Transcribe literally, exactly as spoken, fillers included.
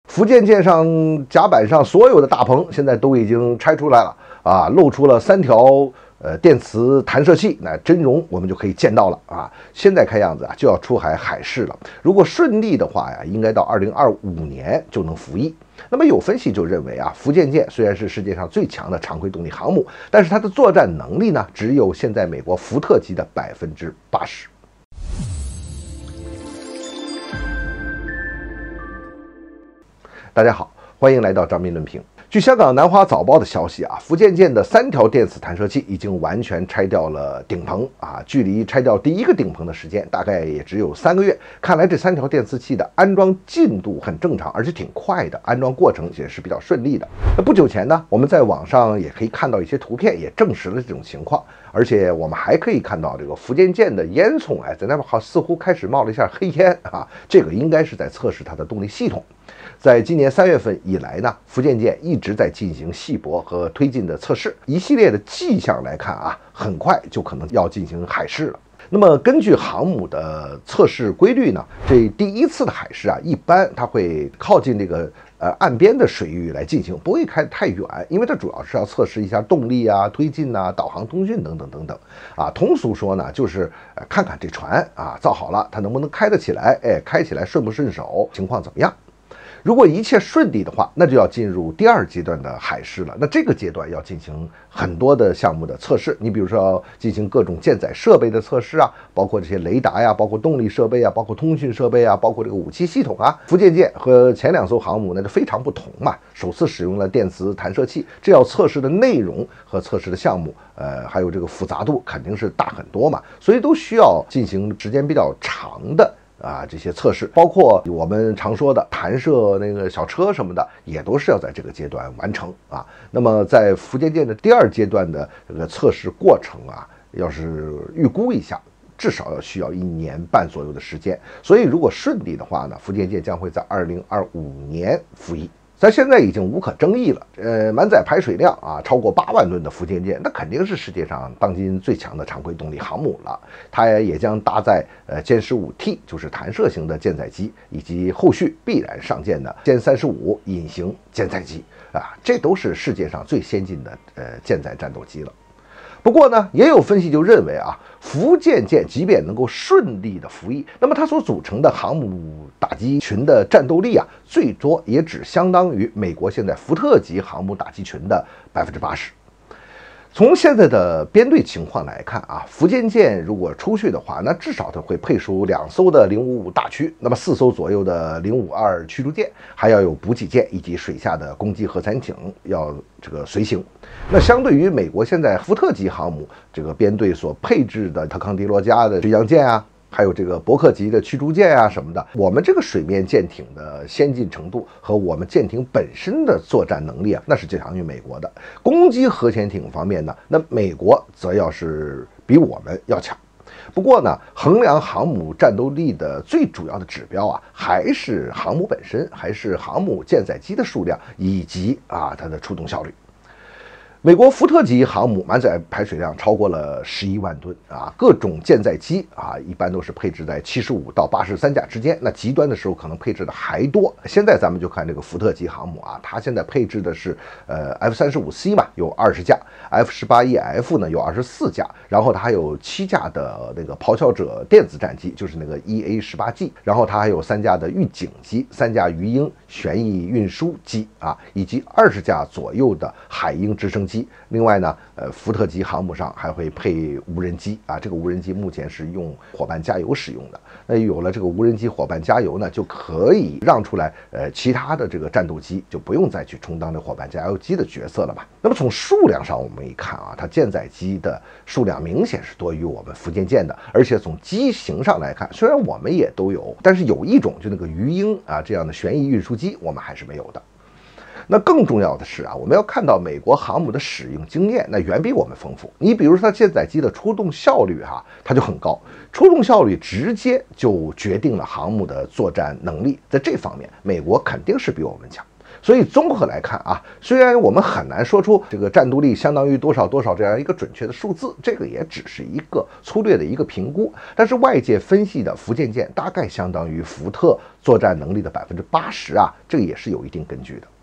福建舰上甲板上所有的大棚现在都已经拆出来了啊，露出了三条呃电磁弹射器，那真容我们就可以见到了啊。现在看样子啊就要出海海试了，如果顺利的话呀，应该到二零二五年就能服役。那么有分析就认为啊，福建舰虽然是世界上最强的常规动力航母，但是它的作战能力呢，只有现在美国福特级的百分之八十。大家好，欢迎来到张斌论评。据香港南华早报的消息啊，福建舰的三条电磁弹射器已经完全拆掉了顶棚啊，距离拆掉第一个顶棚的时间大概也只有三个月。看来这三条电磁器的安装进度很正常，而且挺快的，安装过程也是比较顺利的。那不久前呢，我们在网上也可以看到一些图片，也证实了这种情况。而且我们还可以看到这个福建舰的烟囱，哎，在那边好似乎开始冒了一下黑烟啊，这个应该是在测试它的动力系统。在今年三月份以来呢，福建舰一直在进行细泊和推进的测试，一系列的迹象来看啊，很快就可能要进行海试了。那么根据航母的测试规律呢，这第一次的海试啊，一般它会靠近这个呃岸边的水域来进行，不会开太远，因为它主要是要测试一下动力啊、推进啊、导航通讯等等等等啊。通俗说呢，就是呃看看这船啊造好了，它能不能开得起来，哎，开起来顺不顺手，情况怎么样。如果一切顺利的话，那就要进入第二阶段的海试了。那这个阶段要进行很多的项目的测试，你比如说要进行各种舰载设备的测试啊，包括这些雷达呀，包括动力设备啊，包括通讯设备啊，包括这个武器系统啊。福建舰和前两艘航母那就非常不同嘛，首次使用了电磁弹射器，这要测试的内容和测试的项目，呃，还有这个复杂度肯定是大很多嘛，所以都需要进行时间比较长的。啊，这些测试包括我们常说的弹射那个小车什么的，也都是要在这个阶段完成啊。那么在福建舰的第二阶段的这个测试过程啊，要是预估一下，至少要需要一年半左右的时间。所以如果顺利的话呢，福建舰将会在二零二五年服役。咱现在已经无可争议了，呃，满载排水量啊超过八万吨的福建舰，那肯定是世界上当今最强的常规动力航母了。它也将搭载呃歼十五 T， 就是弹射型的舰载机，以及后续必然上舰的歼三十五隐形舰载机啊，这都是世界上最先进的呃舰载战斗机了。不过呢，也有分析就认为啊，福建舰即便能够顺利的服役，那么它所组成的航母打击群的战斗力啊，最多也只相当于美国现在福特级航母打击群的百分之八十。从现在的编队情况来看啊，福建舰如果出去的话，那至少它会配属两艘的零五五大驱，那么四艘左右的零五二驱逐舰，还要有补给舰以及水下的攻击核潜艇要这个随行。那相对于美国现在福特级航母这个编队所配置的特康迪罗加的巡洋舰啊，还有这个伯克级的驱逐舰啊什么的，我们这个水面舰艇的先进程度和我们舰艇本身的作战能力啊，那是强于美国的。攻击核潜艇方面呢，那美国则要是比我们要强。不过呢，衡量航母战斗力的最主要的指标啊，还是航母本身，还是航母舰载机的数量以及啊它的出动效率。美国福特级航母满载排水量超过了十一万吨啊，各种舰载机啊，一般都是配置在七十五到八十三架之间，那极端的时候可能配置的还多。现在咱们就看这个福特级航母啊，它现在配置的是呃 F 三十五 C 嘛，有二十架 ，F 十八 E F 呢有二十四架，然后它还有七架的那个咆哮者电子战机，就是那个 E A 十八 G， 然后它还有三架的预警机，三架鱼鹰旋翼运输机啊，以及二十架左右的海鹰直升机。另外呢，呃，福特级航母上还会配无人机啊，这个无人机目前是用伙伴加油使用的。那有了这个无人机伙伴加油呢，就可以让出来，呃，其他的这个战斗机就不用再去充当这伙伴加油机的角色了嘛。那么从数量上我们一看啊，它舰载机的数量明显是多于我们福建舰的，而且从机型上来看，虽然我们也都有，但是有一种就那个鱼鹰啊这样的旋翼运输机，我们还是没有的。那更重要的是啊，我们要看到美国航母的使用经验，那远比我们丰富。你比如说它舰载机的出动效率哈、啊，它就很高，出动效率直接就决定了航母的作战能力。在这方面，美国肯定是比我们强。 所以综合来看啊，虽然我们很难说出这个战斗力相当于多少多少这样一个准确的数字，这个也只是一个粗略的一个评估，但是外界分析的福建舰大概相当于福特作战能力的百分之八十啊，这个也是有一定根据的。